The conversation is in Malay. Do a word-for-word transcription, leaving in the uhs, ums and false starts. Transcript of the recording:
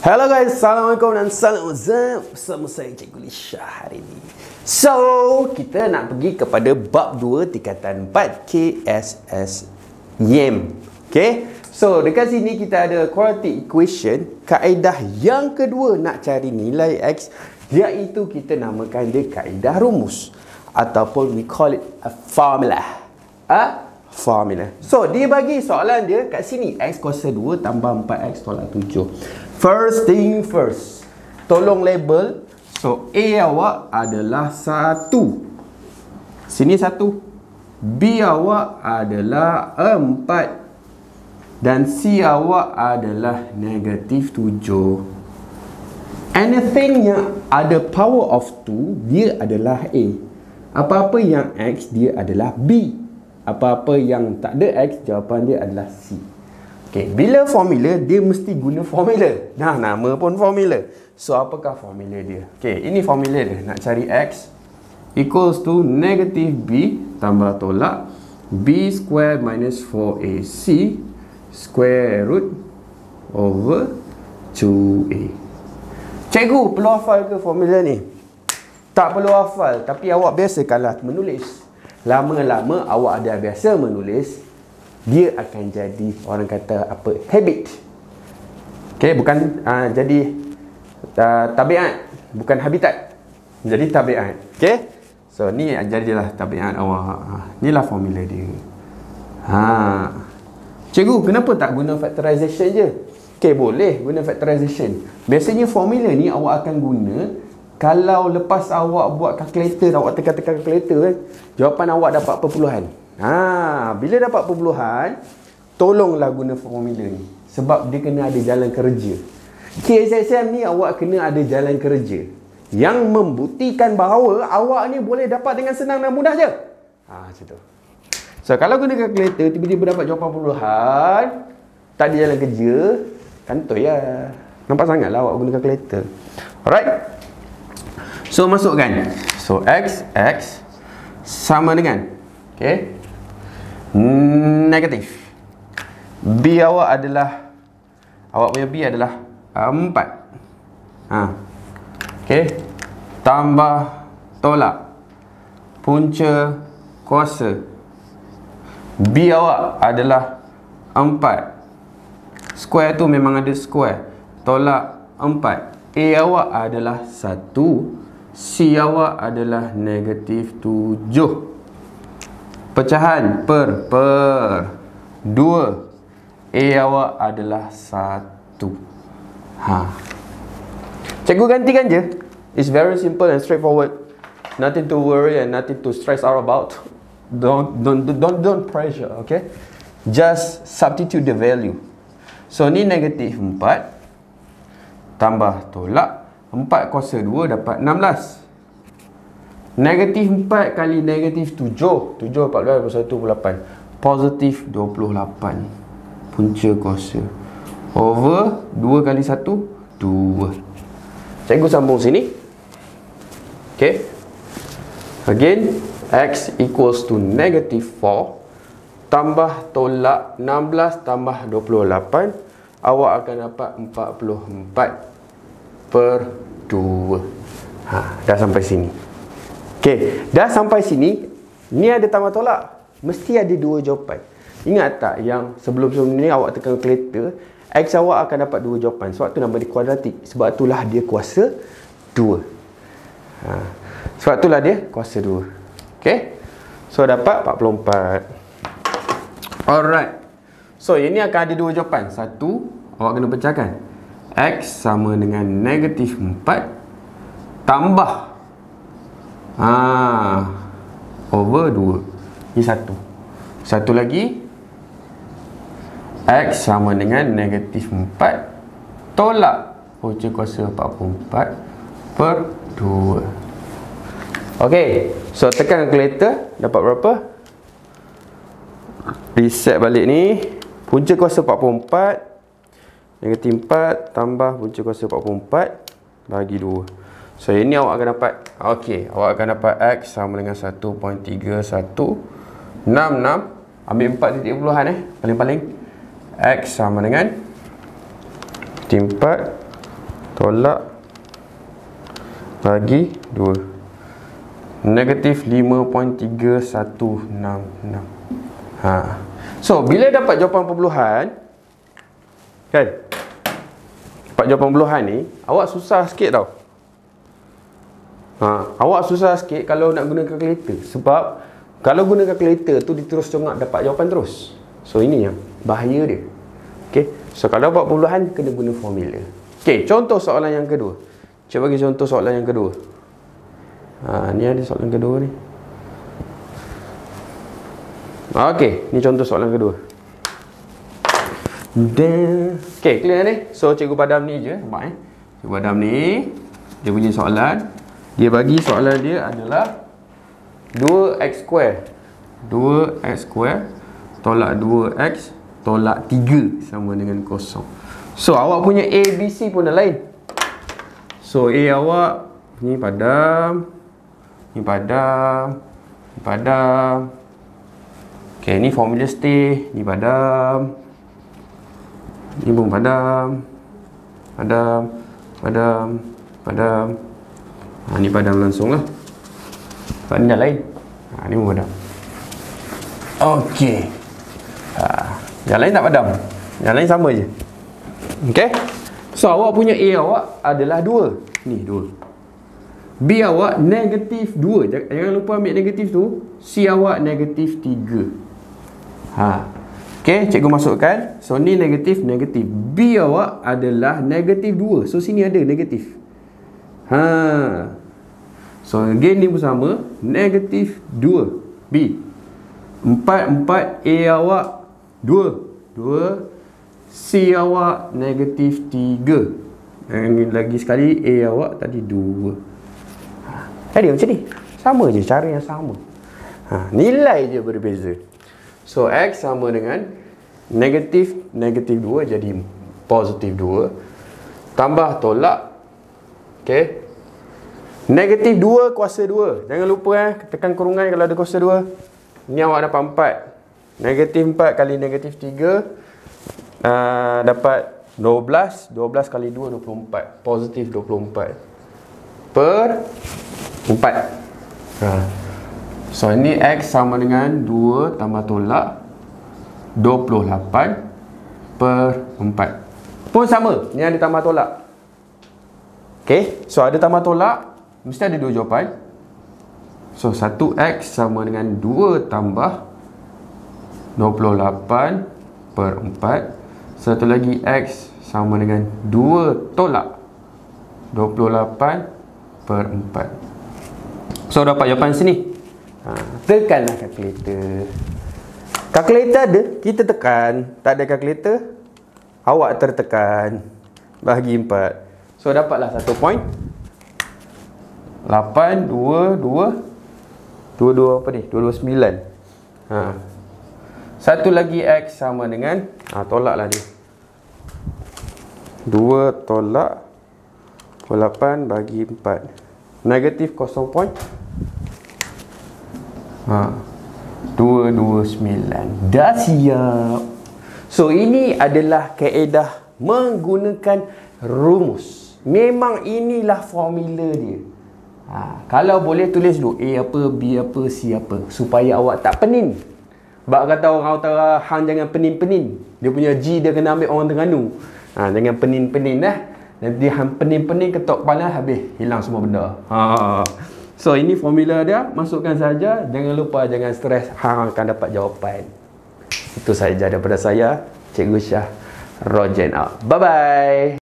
Hello guys, Assalamualaikum dan salam uzam. Bersama saya Cikgu Lisha hari ini. So, kita nak pergi kepada bab dua tingkatan empat K S S Y E M. Okay, so dekat sini kita ada quadratic equation. Kaedah yang kedua nak cari nilai X, iaitu kita namakan dia kaedah rumus, ataupun we call it a formula. A formula. So, dia bagi soalan dia kat sini, X kuasa dua tambah empat X tolak tujuh. First thing first, tolong label. So, A awak adalah satu. Sini satu. B awak adalah empat. Dan C awak adalah negatif tujuh. Anything yang ada power of two, dia adalah A. Apa-apa yang X, dia adalah B. Apa-apa yang tak ada X, jawapan dia adalah C. Okay, bila formula, dia mesti guna formula. Nah, nama pun formula. So, apakah formula dia? Okay, ini formula dia. Nak cari X equals to negative B tambah tolak B square minus four A C square root over two A. Cikgu, perlu hafal ke formula ni? Tak perlu hafal, tapi awak biasakanlah menulis. Lama-lama awak dah biasa menulis, dia akan jadi, orang kata apa, habit. Okay, bukan uh, jadi uh, tabiat, bukan habitat, jadi tabiat. Okay, so ni jadilah tabiat awak. Inilah formula dia. Ha, cikgu, kenapa tak guna factorization je? Okay, boleh guna factorization. Biasanya formula ni awak akan guna kalau lepas awak buat calculator, awak tekan-tekan calculator kan, jawapan awak dapat perpuluhan. Ha, bila dapat perpuluhan, tolonglah guna formula ni, sebab dia kena ada jalan kerja. K S S M ni awak kena ada jalan kerja yang membuktikan bahawa awak ni boleh dapat dengan senang dan mudah je. Ha, macam tu. So, kalau guna calculator, tiba-tiba dapat jawapan perpuluhan, tak ada jalan kerja, kantoi lah. Nampak sangat lah awak guna calculator. Alright. So, masukkan. So, X, X sama dengan, okay, negatif. B awak adalah, awak punya B adalah empat. Ha. Okay. Tambah tolak punca kuasa. B awak adalah empat. Square tu memang ada square. Tolak empat. A awak adalah satu. C awak adalah negatif tujuh. Pecahan per per dua. A awak adalah satu. Ha. Cikgu gantikan je. It's very simple and straightforward. Nothing to worry and nothing to stress out about. Don't don't don't don't pressure, okay? Just substitute the value. So ni negatif empat tambah tolak empat kuasa dua dapat enam belas. Negatif empat kali negatif tujuh. tujuh, empat belas, dua puluh satu, dua puluh lapan. Positif dua puluh lapan. Punca kuasa. Over dua kali satu, dua. Cikgu sambung sini. Okay. Again, X equals to negative four. Tambah tolak enam belas tambah dua puluh lapan. Awak akan dapat empat puluh empat per dua. Ha, dah sampai sini. Okey, dah sampai sini. Ni ada tambah tolak, mesti ada dua jawapan. Ingat tak yang sebelum-sebelum ni awak tekan calculator, X awak akan dapat dua jawapan. Sebab tu nama dia kuadratik. Sebab itulah dia kuasa dua. Ha, sebab itulah dia kuasa dua. Okey. So dapat empat puluh empat. Alright. So ini akan ada dua jawapan. Satu, awak kena pecahkan. X sama dengan negatif empat tambah ha, over dua. Ini satu. Satu lagi, X sama dengan negatif empat tolak punca kuasa empat puluh empat per dua. Ok, so tekan calculator. Dapat berapa? Reset balik ni. Punca kuasa empat puluh empat, negatif empat tambah punca kuasa empat puluh empat bagi dua. So, ini awak akan dapat, ok, awak akan dapat X sama dengan satu perpuluhan tiga satu enam enam. Ambil empat titik puluhan eh, paling-paling. X sama dengan empat tolak bagi dua. Negatif lima perpuluhan tiga satu enam enam. Ha. So, bila dapat jawapan perpuluhan, kan? Dapat jawapan perpuluhan ni, awak susah sikit tau. Ha, awak susah sikit kalau nak guna kalkulator. Sebab kalau guna kalkulator tu dia terus congak dapat jawapan terus. So, ini yang bahaya dia. Okay. So, kalau buat perpuluhan, kena guna formula. Okay, contoh soalan yang kedua. Cuba bagi contoh soalan yang kedua. Ha, ni ada soalan kedua ni. Okey, ni contoh soalan kedua. Dan okey, clear ni. So cikgu padam ni je, nampak eh. Cikgu padam ni dia punya soalan. Dia bagi soalan dia adalah dua x square. dua x square tolak dua x tolak tiga sama dengan kosong. So awak punya A, B, C pun dah lain. So A awak ni padam, ni padam, ni padam. Okay, ni formula stay, ni padam, ni pun padam, padam, padam, padam. Ha, ni padam langsung lah. Sebab ni dah lain. Ha, ni pun padam. Okay. Ha, yang lain tak padam. Yang lain sama je. Okay. So, awak punya A awak adalah dua. Ni, dua. B awak negatif dua. Jangan lupa ambil negatif tu. C awak negatif tiga. Ha. Okay, cikgu masukkan. So, ni negatif, negatif. B awak adalah negatif dua. So, sini ada negatif. Ha. So, again ni pun sama. Negatif dua. B. empat, empat. A awak dua. dua. C awak negatif tiga. Dan lagi sekali A awak tadi dua. Tadi macam ni. Sama je, cara yang sama. Ha, nilai je berbeza. So, X sama dengan negatif, negatif dua jadi positif dua. Tambah tolak. Okay. Negatif dua kuasa dua. Jangan lupa eh, tekan kurungan kalau ada kuasa dua. Ni awak dapat empat. Negatif empat kali negatif tiga. Uh, dapat dua belas. dua belas kali dua, dua puluh empat. Positif dua puluh empat. Per empat. Ha. So, ini X sama dengan dua tambah tolak dua puluh lapan per empat. Pun sama. Ni ada tambah tolak. Okay. So, ada tambah tolak. Mesti ada dua jawapan. So, satu X sama dengan dua tambah dua puluh lapan per empat. Satu lagi X sama dengan dua tolak dua puluh lapan per empat. So, dapat jawapan sini. Ha, tekanlah kalkulator. Kalkulator ada, kita tekan. Tak ada kalkulator, awak tertekan. Bahagi empat. So, dapatlah satu point. lapan, dua, dua. dua, dua apa ni? dua, dua, sembilan. Ha. Satu lagi X sama dengan, ha, tolaklah dia. dua tolak dua puluh lapan bagi empat. Negatif kosong point. Ha. dua, dua, sembilan. Dah siap. So, ini adalah kaedah menggunakan rumus. Memang inilah formula dia. Ha. Kalau boleh tulis dulu A apa, B apa, C apa. Supaya awak tak penin. Sebab kata orang utara, hang jangan penin-penin. Dia punya G dia kena ambil orang Terengganu. Ha, jangan penin-penin dah. Nanti hang penin-penin ketok kepala habis. Hilang semua benda. Ha. So, ini formula dia. Masukkan saja. Jangan lupa, jangan stres. Hang akan dapat jawapan. Itu sahaja daripada saya. Cikgu Syah. Rojen out. Bye-bye.